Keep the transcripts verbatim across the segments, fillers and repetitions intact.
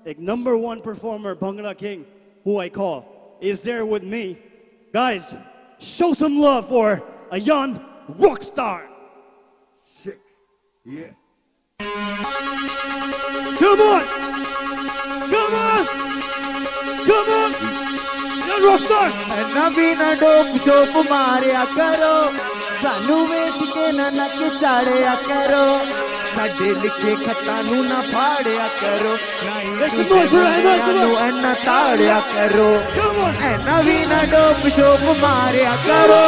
like number one performer, Bhangra King, who I call, is there with me. Guys, show some love for a young rock star. Sick. Yeah. Come on! Come on! Come on! Young rock star! नवीना dope शोप मारिया करो सानू वेख के ना नक चाड़िया करो साडे लिखे खत्तां नू ना फाड़िया करो ना एना ताड़िया करो ए नवीना डोप शोप मारिया करो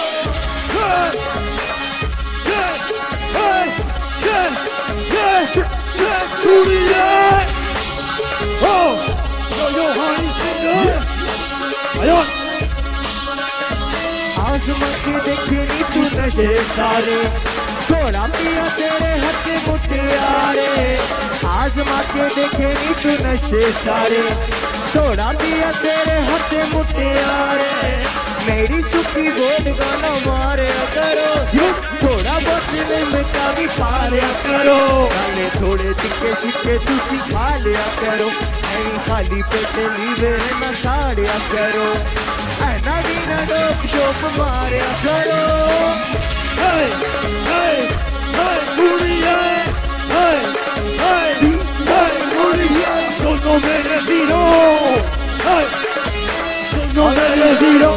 Oh! Yo, yo, honey, singer! Ayo! आसमां के देखे नी तू नशे सारे थोड़ा पिया तेरे हथ मुटियारे आसमां के देखे नी तू नशे सारे थोड़ा पिया तेरे हथ मुटियारे मेरी सुखी बोल गाना मारिया करो थोड़ा बहुत में का भी पालिया करो गाने थोड़े तिक्के सिक्के तू सिखा लिया करो नहीं खाली पेट लीवे न साड़िया करो नवीना डोप शोप मारिया करो Hey! Hey! Hey! Muriye! Hey! Hey! Hey! Muriye! Sono mereziro! Hey! Sono mereziro!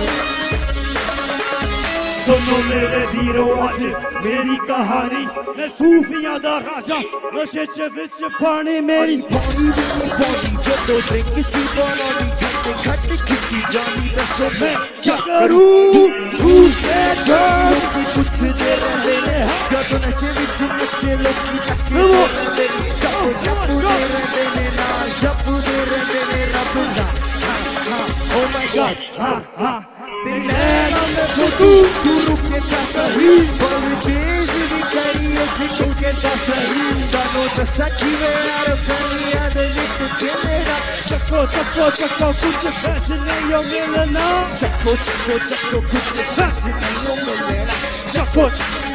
Sono mereziro आज मेरी कहानी मैं सूफियां दा राजा नशे च विच पानी मेरी पानी मेरी पानी जदों ड्रिंक सी बनानी खट खट खिची जानी दसो मैं क्या करूं दूसरे गर्ल पुछदे रहंदे ने जदों नशे विच नचे लोकी टक्के रहंदे ने जप जपदे रहंदे ने नाल जपदे रहंदे ने रब दा Oh my God, ha ha. The man on the photo, you look at Tasari. For the days we carry a chicken get Tasari. Dano the saki where out of Kenya, the little killer. Chakko, chakko, chakko, kuch fashion nahi ho milna. Chakko, chakko, chakko, kuch fashion nahi ho milna. Chakko,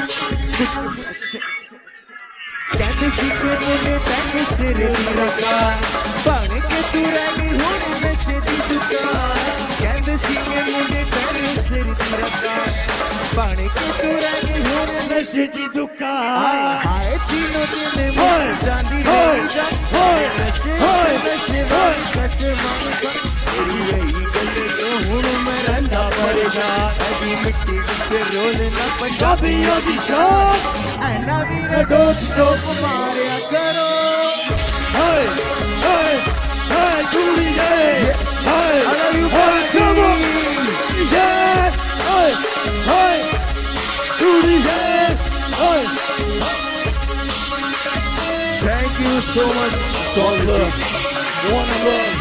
कहते सीखे बोले तैने सिर रखा बन के तू रही होने नशे दी दुकान कहते सीखे बोले तैने सिर रखा बन के तू रही होने नशे दी दुकान हाय तीनों दिन मर जाती रही जाती नशे नशे वाली नशे वाली तेरी यही गले तो हूँ मैं रंधा परेशान अभी मिट्टी से रोलना पंजाबियों दी शान नवीना डोप शोप मारिया करो Hey! Hey! Hey! Julie! Hey! Hey! Come on! Yeah! Hey! Hey! Julie! Hey! Thank you so much. All love. One love.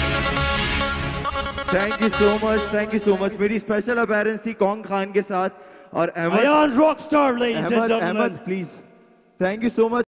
Thank you so much. Thank you so much. मेरी स्पेशल अपीयरेंस थी कॉन्ग खान के साथ और Ahmad Ayan Rockstar, ladies and Ahmad gentlemen. Ahmad please thank you so much